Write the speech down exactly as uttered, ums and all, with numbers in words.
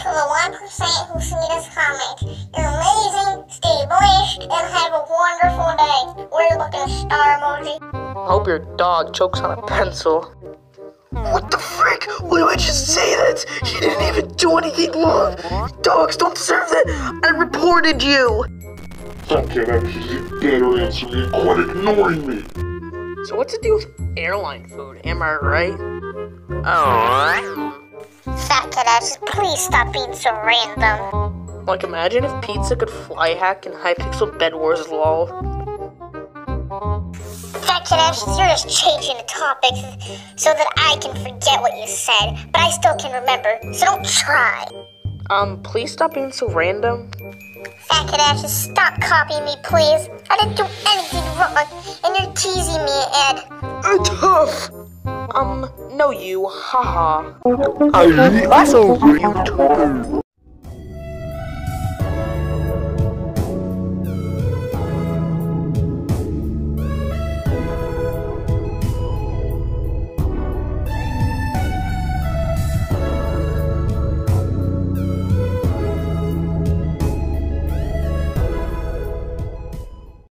to the one percent who see this comment. You're amazing, stay blessed, and have a wonderful day. Weird looking star emoji. I hope your dog chokes on a pencil. What the frick? Why did I just say that? She didn't even do anything wrong. Dogs don't deserve that. I reported you. Fat Cat Ashes, you better answer me and quit ignoring me. So what's to do with airline food? Am I right? Oh. Fat Cat Ashes, please stop being so random. Like, imagine if pizza could fly hack in Hypixel Bed Wars lol. Fat Cat Ashes, you're just changing the topics so that I can forget what you said, but I still can remember, so don't try. Um, please stop being so random. Fat Cat Ashes, stop copying me, please. I didn't do anything wrong, and you're teasing me, Ed. It's tough. Um, no you, haha. I also you too.